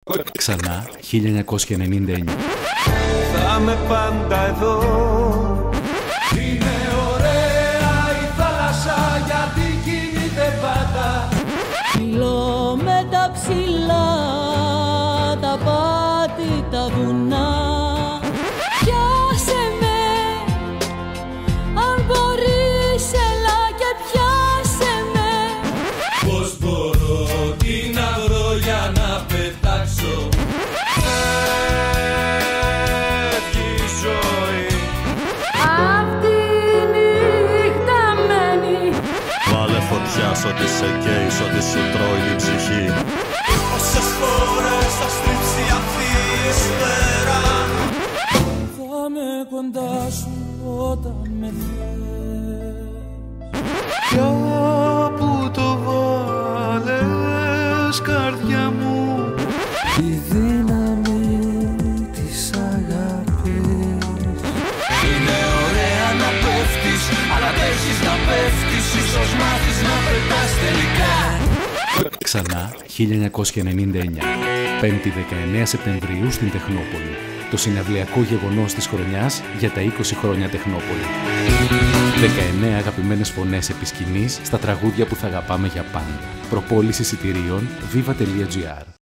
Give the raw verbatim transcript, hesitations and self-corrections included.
Ξανά, χίλια εννιακόσια ενενήντα εννιά. Θα είμαι πάντα εδώ. Είναι ωραία η θάλασσα γιατί κινείται πάντα. Μιλώ με τα ψηλά, τα πάτη, τα βουνά. Πιάσε με, αν μπορείς έλα και πιάσε με. Πώς μπορώ, τι να βρω για να πετάξω. Φεύγει η ζωή. Αυτή η νύχτα μένει. Βάλε φωτιά σ' ό,τι σε καίει, σ' ό,τι σου τρώει την ψυχή. Πόσες φορές θα στρίψει αυτή η σφαίρα. Θα με κοντά σου όταν με θες. Πια που το βάλες καρδιά μου. Η δύναμη της αγάπης. Είναι ωραία να πέφτεις, αλλά αντέχεις να πέφτεις. Ίσως μάθεις να πετάς τελικά. Ξανά, χίλια εννιακόσια ενενήντα εννιά. Πέμπτη δεκαεννέα Σεπτεμβρίου στην Τεχνόπολη. Το συναυλιακό γεγονός της χρονιάς για τα είκοσι χρόνια Τεχνόπολη. δεκαεννέα αγαπημένες φωνές επί σκηνής στα τραγούδια που θα αγαπάμε για πάντα. Προπόληση εισιτηρίων viva τελεία gr.